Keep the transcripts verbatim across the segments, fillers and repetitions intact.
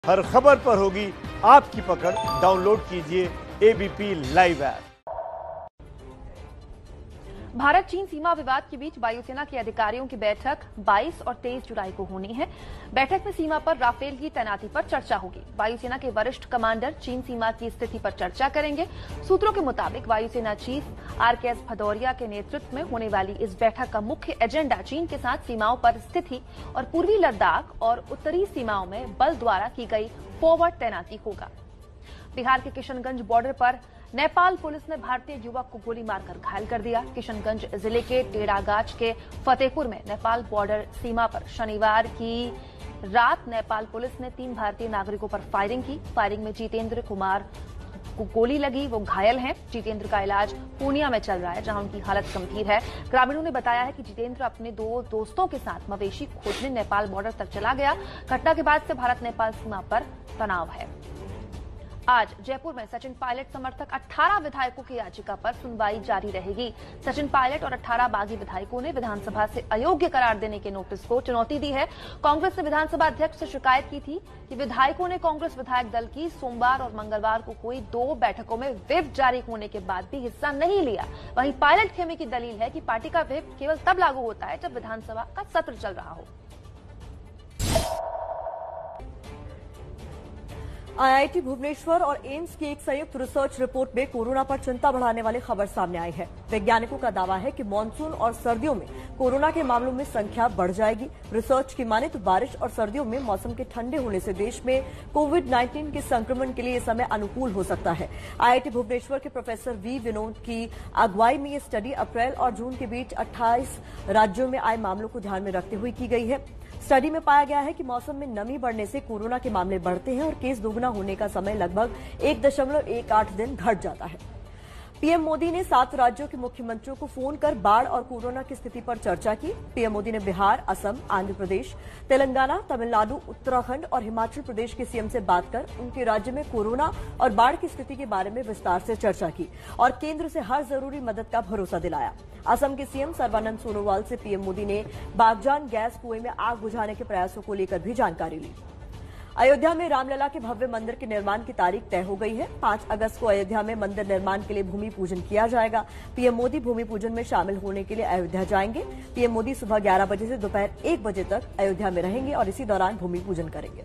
हर खबर पर होगी आपकी पकड़। डाउनलोड कीजिए एबीपी लाइव ऐप। भारत चीन सीमा विवाद के बीच वायुसेना के अधिकारियों की बैठक बाईस और तेईस जुलाई को होनी है। बैठक में सीमा पर राफेल की तैनाती पर चर्चा होगी। वायुसेना के वरिष्ठ कमांडर चीन सीमा की स्थिति पर चर्चा करेंगे। सूत्रों के मुताबिक वायुसेना chief R K S Bhadauria के नेतृत्व में होने वाली इस बैठक का मुख्य एजेंडा चीन के साथ सीमाओं पर स्थिति और पूर्वी लद्दाख और उत्तरी सीमाओं में बल द्वारा की गई फॉरवर्ड तैनाती होगा। बिहार के किशनगंज बॉर्डर पर नेपाल पुलिस ने भारतीय युवक को गोली मारकर घायल कर दिया। किशनगंज जिले के टेढ़ागाछ के फतेहपुर में नेपाल बॉर्डर सीमा पर शनिवार की रात नेपाल पुलिस ने तीन भारतीय नागरिकों पर फायरिंग की। फायरिंग में जितेंद्र कुमार को गोली लगी, वो घायल हैं। जितेंद्र का इलाज पूर्णिया में चल रहा है, जहां उनकी हालत गंभीर है। ग्रामीणों ने बताया है कि जितेंद्र अपने दो दोस्तों के साथ मवेशी खोजने नेपाल बॉर्डर तक चला गया। घटना के बाद से भारत नेपाल सीमा पर तनाव है। आज जयपुर में सचिन पायलट समर्थक अठारह विधायकों की याचिका पर सुनवाई जारी रहेगी। सचिन पायलट और अठारह बागी विधायकों ने विधानसभा से अयोग्य करार देने के नोटिस को चुनौती दी है। कांग्रेस ने विधानसभा अध्यक्ष से शिकायत की थी कि विधायकों ने कांग्रेस विधायक दल की सोमवार और मंगलवार को कोई दो बैठकों में व्हिप जारी होने के बाद भी हिस्सा नहीं लिया। वहीं पायलट खेमे की दलील है कि पार्टी का व्हिप केवल तब लागू होता है जब विधानसभा का सत्र चल रहा हो। आईआईटी भुवनेश्वर और एम्स की एक संयुक्त रिसर्च रिपोर्ट में कोरोना पर चिंता बढ़ाने वाली खबर सामने आई है। वैज्ञानिकों का दावा है कि मानसून और सर्दियों में कोरोना के मामलों में संख्या बढ़ जाएगी। रिसर्च की माने तो बारिश और सर्दियों में मौसम के ठंडे होने से देश में कोविड नाइन्टीन के संक्रमण के लिए यह समय अनुकूल हो सकता है। आईआईटी भुवनेश्वर के प्रोफेसर वी विनोद की अगुवाई में यह स्टडी अप्रैल और जून के बीच अट्ठाईस राज्यों में आए मामलों को ध्यान में रखते हुए की गई है। स्टडी में पाया गया है कि मौसम में नमी बढ़ने से कोरोना के मामले बढ़ते हैं और केस दोगुना होने का समय लगभग एक दशमलव एक आठ दिन घट जाता है। पीएम मोदी ने सात राज्यों के मुख्यमंत्रियों को फोन कर बाढ़ और कोरोना की स्थिति पर चर्चा की। पीएम मोदी ने बिहार, असम, आंध्र प्रदेश, तेलंगाना, तमिलनाडु, उत्तराखंड और हिमाचल प्रदेश के सीएम से बात कर उनके राज्य में कोरोना और बाढ़ की स्थिति के बारे में विस्तार से चर्चा की और केंद्र से हर जरूरी मदद का भरोसा दिलाया। असम के सीएम सर्बानंद सोनोवाल से पीएम मोदी ने बागजान गैस कुएं में आग बुझाने के प्रयासों को लेकर भी जानकारी ली। अयोध्या में रामलला के भव्य मंदिर के निर्माण की तारीख तय हो गई है। पांच अगस्त को अयोध्या में मंदिर निर्माण के लिए भूमि पूजन किया जाएगा। पीएम मोदी भूमि पूजन में शामिल होने के लिए अयोध्या जाएंगे। पीएम मोदी सुबह ग्यारह बजे से दोपहर एक बजे तक अयोध्या में रहेंगे और इसी दौरान भूमि पूजन करेंगे।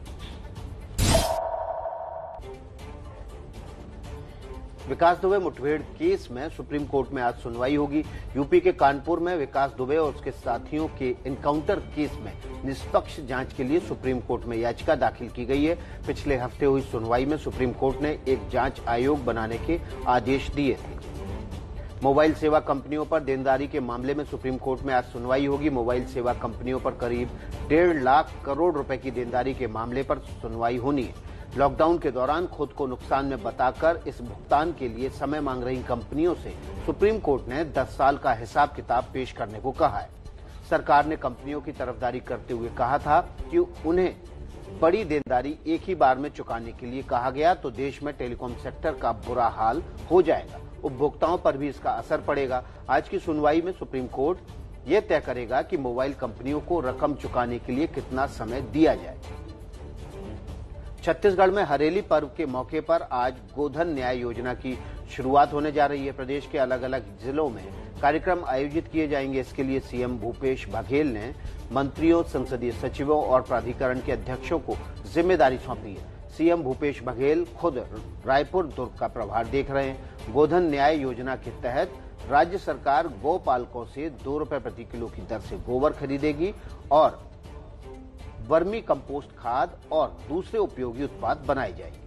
विकास दुबे मुठभेड़ केस में सुप्रीम कोर्ट में आज सुनवाई होगी। यूपी के कानपुर में विकास दुबे और उसके साथियों के एनकाउंटर केस में निष्पक्ष जांच के लिए सुप्रीम कोर्ट में याचिका दाखिल की गई है। पिछले हफ्ते हुई सुनवाई में सुप्रीम कोर्ट ने एक जांच आयोग बनाने के आदेश दिए थे। मोबाइल सेवा कंपनियों पर देनदारी के मामले में सुप्रीम कोर्ट में आज सुनवाई होगी। मोबाइल सेवा कंपनियों पर करीब डेढ़ लाख करोड़ रुपए की देनदारी के मामले पर सुनवाई होनी है। लॉकडाउन के दौरान खुद को नुकसान में बताकर इस भुगतान के लिए समय मांग रही कंपनियों से सुप्रीम कोर्ट ने दस साल का हिसाब किताब पेश करने को कहा है। सरकार ने कंपनियों की तरफदारी करते हुए कहा था कि उन्हें बड़ी देनदारी एक ही बार में चुकाने के लिए कहा गया तो देश में टेलीकॉम सेक्टर का बुरा हाल हो जाएगा, उपभोक्ताओं पर भी इसका असर पड़ेगा। आज की सुनवाई में सुप्रीम कोर्ट ये तय करेगा कि मोबाइल कंपनियों को रकम चुकाने के लिए कितना समय दिया जाए। छत्तीसगढ़ में हरेली पर्व के मौके पर आज गोधन न्याय योजना की शुरुआत होने जा रही है। प्रदेश के अलग अलग जिलों में कार्यक्रम आयोजित किए जाएंगे। इसके लिए सीएम भूपेश बघेल ने मंत्रियों, संसदीय सचिवों और प्राधिकरण के अध्यक्षों को जिम्मेदारी सौंपी है। सीएम भूपेश बघेल खुद रायपुर दुर्ग का प्रभार देख रहे हैं। गोधन न्याय योजना के तहत राज्य सरकार गौपालकों से दो रुपए प्रति किलो की दर से गोबर खरीदेगी और वर्मी कंपोस्ट खाद और दूसरे उपयोगी उत्पाद बनाए जाएंगे।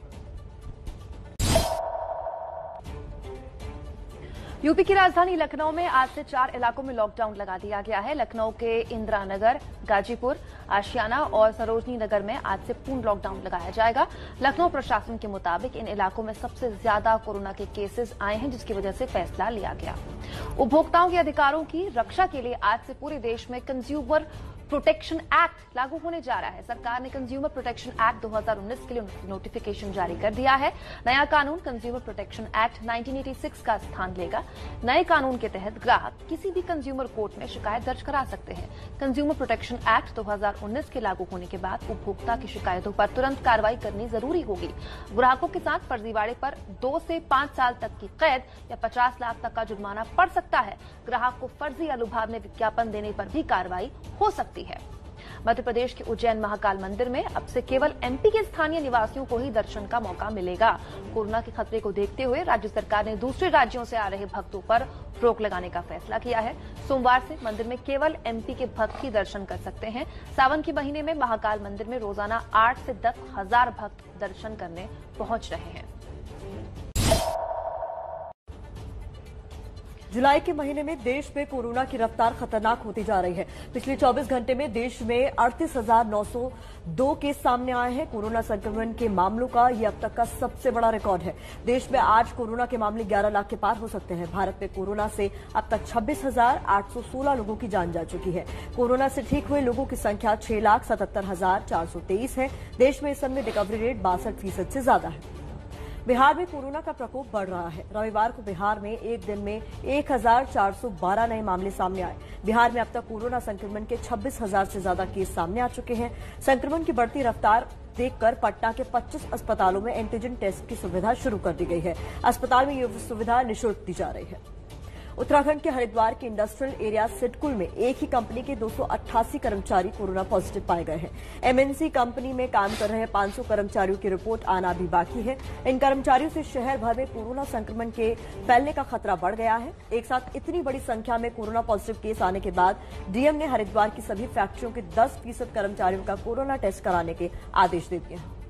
यूपी की राजधानी लखनऊ में आज से चार इलाकों में लॉकडाउन लगा दिया गया है। लखनऊ के इंदिरा नगर, गाजीपुर, आशियाना और सरोजनी नगर में आज से पूर्ण लॉकडाउन लगाया जाएगा। लखनऊ प्रशासन के मुताबिक इन इलाकों में सबसे ज्यादा कोरोना के केसेस आए हैं, जिसकी वजह से फैसला लिया गया। उपभोक्ताओं के अधिकारों की रक्षा के लिए आज से पूरे देश में कंज्यूमर प्रोटेक्शन एक्ट लागू होने जा रहा है। सरकार ने कंज्यूमर प्रोटेक्शन एक्ट दो हज़ार उन्नीस के लिए नोटिफिकेशन जारी कर दिया है। नया कानून कंज्यूमर प्रोटेक्शन एक्ट उन्नीस सौ छियासी का स्थान लेगा। नए कानून के तहत ग्राहक किसी भी कंज्यूमर कोर्ट में शिकायत दर्ज करा सकते हैं। कंज्यूमर प्रोटेक्शन एक्ट दो हज़ार उन्नीस के लागू होने के बाद उपभोक्ता की शिकायतों पर तुरंत कार्रवाई करनी जरूरी होगी। ग्राहकों के साथ फर्जीवाड़े पर दो से पांच साल तक की कैद या पचास लाख तक का जुर्माना पड़ सकता है। ग्राहक को फर्जी या लुभावने विज्ञापन देने पर भी कार्रवाई हो सकती है। मध्य प्रदेश के उज्जैन महाकाल मंदिर में अब से केवल एमपी के स्थानीय निवासियों को ही दर्शन का मौका मिलेगा। कोरोना के खतरे को देखते हुए राज्य सरकार ने दूसरे राज्यों से आ रहे भक्तों पर रोक लगाने का फैसला किया है। सोमवार से मंदिर में केवल एमपी के भक्त ही दर्शन कर सकते हैं। सावन के महीने में महाकाल मंदिर में रोजाना आठ से दस हजार भक्त दर्शन करने पहुंच रहे हैं। जुलाई के महीने में देश में कोरोना की रफ्तार खतरनाक होती जा रही है। पिछले चौबीस घंटे में देश में अड़तीस हजार नौ सौ दो केस सामने आए हैं। कोरोना संक्रमण के मामलों का यह अब तक का सबसे बड़ा रिकॉर्ड है। देश में आज कोरोना के मामले ग्यारह लाख के पार हो सकते हैं। भारत में कोरोना से अब तक छब्बीस हजार आठ सौ सोलह लोगों की जान जा चुकी है। कोरोना से ठीक हुए लोगों की संख्या छह लाख सतहत्तर हजार चार सौ तेईस है। देश में इस समय रिकवरी रेट बासठ फीसद से ज्यादा है। बिहार में कोरोना का प्रकोप बढ़ रहा है। रविवार को बिहार में एक दिन में एक हजार चार सौ बारह नए मामले सामने आए। बिहार में अब तक कोरोना संक्रमण के छब्बीस हजार से ज्यादा केस सामने आ चुके हैं। संक्रमण की बढ़ती रफ्तार देखकर पटना के पच्चीस अस्पतालों में एंटीजन टेस्ट की सुविधा शुरू कर दी गई है। अस्पताल में यह सुविधा निःशुल्क दी जा रही है। उत्तराखंड के हरिद्वार के इंडस्ट्रियल एरिया सिडकुल में एक ही कंपनी के दो सौ अट्ठासी कर्मचारी कोरोना पॉजिटिव पाए गए हैं। एमएनसी कंपनी में काम कर रहे पांच सौ कर्मचारियों की रिपोर्ट आना भी बाकी है। इन कर्मचारियों से शहर भर में कोरोना संक्रमण के फैलने का खतरा बढ़ गया है। एक साथ इतनी बड़ी संख्या में कोरोना पॉजिटिव केस आने के बाद डीएम ने हरिद्वार की सभी फैक्ट्रियों के दस फीसद कर्मचारियों का कोरोना टेस्ट कराने के आदेश दे दिए हैं।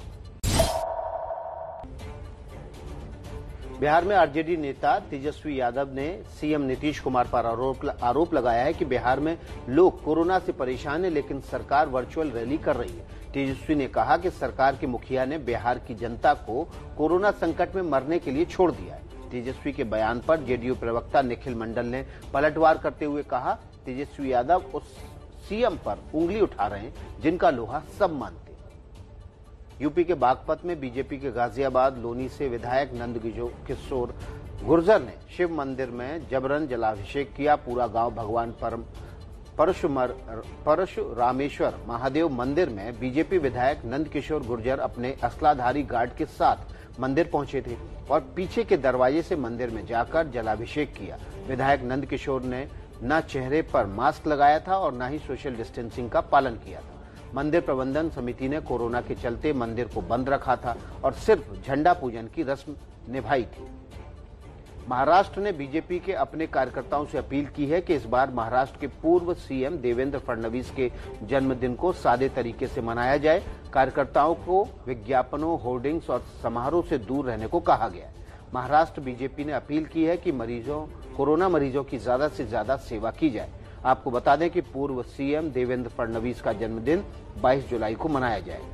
बिहार में आरजेडी नेता तेजस्वी यादव ने सीएम नीतीश कुमार पर आरोप आरोप लगाया है कि बिहार में लोग कोरोना से परेशान हैं, लेकिन सरकार वर्चुअल रैली कर रही है। तेजस्वी ने कहा कि सरकार के मुखिया ने बिहार की जनता को कोरोना संकट में मरने के लिए छोड़ दिया है। तेजस्वी के बयान पर जेडीयू प्रवक्ता निखिल मंडल ने पलटवार करते हुए कहा, तेजस्वी यादव उस सीएम पर उंगली उठा रहे हैं जिनका लोहा सब मानते। यूपी के बागपत में बीजेपी के गाजियाबाद लोनी से विधायक नंद किशोर गुर्जर ने शिव मंदिर में जबरन जलाभिषेक किया। पूरा गांव भगवान परम परशुमर परशुरामेश्वर महादेव मंदिर में बीजेपी विधायक नंद किशोर गुर्जर अपने असलाधारी गार्ड के साथ मंदिर पहुंचे थे और पीछे के दरवाजे से मंदिर में जाकर जलाभिषेक किया। विधायक नंद किशोर ने न चेहरे पर मास्क लगाया था और न ही सोशल डिस्टेंसिंग का पालन किया था। मंदिर प्रबंधन समिति ने कोरोना के चलते मंदिर को बंद रखा था और सिर्फ झंडा पूजन की रस्म निभाई थी। महाराष्ट्र ने बीजेपी के अपने कार्यकर्ताओं से अपील की है कि इस बार महाराष्ट्र के पूर्व सीएम देवेंद्र फडणवीस के जन्मदिन को सादे तरीके से मनाया जाए। कार्यकर्ताओं को विज्ञापनों, होर्डिंग्स और समारोह से दूर रहने को कहा गया है। महाराष्ट्र बीजेपी ने अपील की है कि मरीजों कोरोना मरीजों की ज्यादा से ज्यादा सेवा की जाए। आपको बता दें कि पूर्व सीएम देवेंद्र फडणवीस का जन्मदिन बाईस जुलाई को मनाया जाएगा।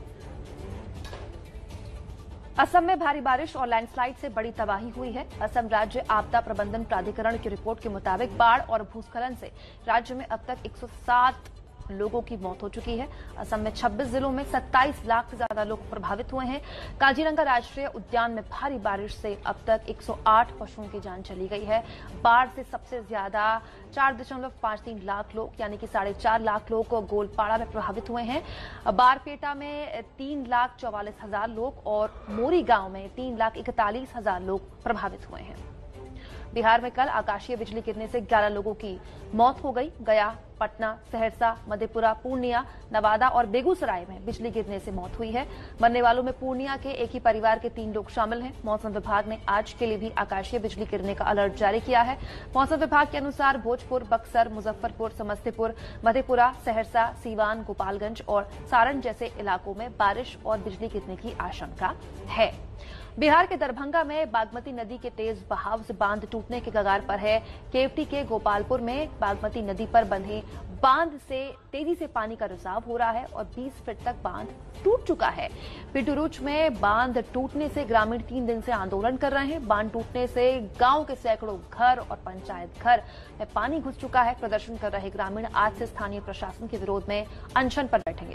असम में भारी बारिश और लैंडस्लाइड से बड़ी तबाही हुई है। असम राज्य आपदा प्रबंधन प्राधिकरण की रिपोर्ट के मुताबिक बाढ़ और भूस्खलन से राज्य में अब तक एक सौ सात लोगों की मौत हो चुकी है। असम में छब्बीस जिलों में सत्ताईस लाख से ज्यादा लोग प्रभावित हुए हैं। काजीरंगा राष्ट्रीय उद्यान में भारी बारिश से अब तक एक सौ आठ पशुओं की जान चली गई है। बाढ़ से सबसे ज्यादा चार दशमलव पांच तीन लाख लोग यानी कि साढ़े चार लाख लोग गोलपाड़ा में प्रभावित हुए हैं। बारपेटा में तीन लाख चौवालीस हजार लोग और मोरी गांव में तीन लाख इकतालीस हजार लोग प्रभावित हुए हैं। बिहार में कल आकाशीय बिजली गिरने से ग्यारह लोगों की मौत हो गई। गया, पटना, सहरसा, मधेपुरा, पूर्णिया, नवादा और बेगूसराय में बिजली गिरने से मौत हुई है। मरने वालों में पूर्णिया के एक ही परिवार के तीन लोग शामिल हैं। मौसम विभाग ने आज के लिए भी आकाशीय बिजली गिरने का अलर्ट जारी किया है। मौसम विभाग के अनुसार भोजपुर, बक्सर, मुजफ्फरपुर, समस्तीपुर, मधेपुरा, सहरसा, सीवान, गोपालगंज और सारण जैसे इलाकों में बारिश और बिजली गिरने की आशंका है। बिहार के दरभंगा में बागमती नदी के तेज बहाव से बांध टूटने के कगार पर है। केवटी के गोपालपुर में बागमती नदी पर बंधे बांध से तेजी से पानी का रिसाव हो रहा है और बीस फीट तक बांध टूट चुका है। पिटुरुच में बांध टूटने से ग्रामीण तीन दिन से आंदोलन कर रहे हैं। बांध टूटने से गांव के सैकड़ों घर और पंचायत घर में पानी घुस चुका है। प्रदर्शन कर रहे ग्रामीण आज से स्थानीय प्रशासन के विरोध में अनशन पर बैठेंगे।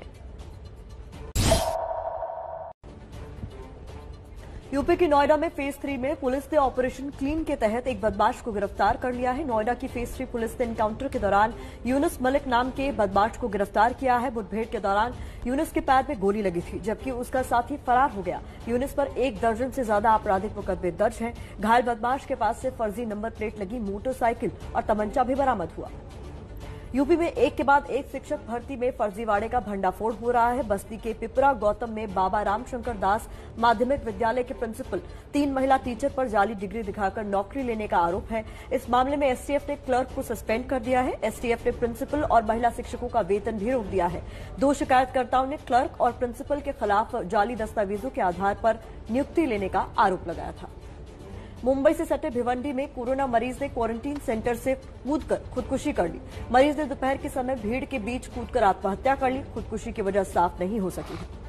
यूपी की नोएडा में फेज थ्री में पुलिस ने ऑपरेशन क्लीन के तहत एक बदमाश को गिरफ्तार कर लिया है। नोएडा की फेज थ्री पुलिस ने एनकाउंटर के दौरान यूनुस मलिक नाम के बदमाश को गिरफ्तार किया है। मुठभेड़ के दौरान यूनुस के पैर में गोली लगी थी, जबकि उसका साथी फरार हो गया। यूनुस पर एक दर्जन से ज्यादा आपराधिक मुकदमे दर्ज हैं। घायल बदमाश के पास से फर्जी नंबर प्लेट लगी मोटरसाइकिल और तमंचा भी बरामद हुआ। यूपी में एक के बाद एक शिक्षक भर्ती में फर्जीवाड़े का भंडाफोड़ हो रहा है। बस्ती के पिपरा गौतम में बाबा रामशंकर दास माध्यमिक विद्यालय के प्रिंसिपल तीन महिला टीचर पर जाली डिग्री दिखाकर नौकरी लेने का आरोप है। इस मामले में एसटीएफ ने क्लर्क को सस्पेंड कर दिया है। एसटीएफ ने प्रिंसिपल और महिला शिक्षकों का वेतन भी रोक दिया है। दो शिकायतकर्ताओं ने क्लर्क और प्रिंसिपल के खिलाफ जाली दस्तावेजों के आधार पर नियुक्ति लेने का आरोप लगाया था। मुंबई से सटे भिवंडी में कोरोना मरीज ने क्वारंटीन सेंटर से कूदकर खुदकुशी कर ली। मरीज ने दोपहर के समय भीड़ के बीच कूदकर आत्महत्या कर ली। खुदकुशी की वजह साफ नहीं हो सकी है।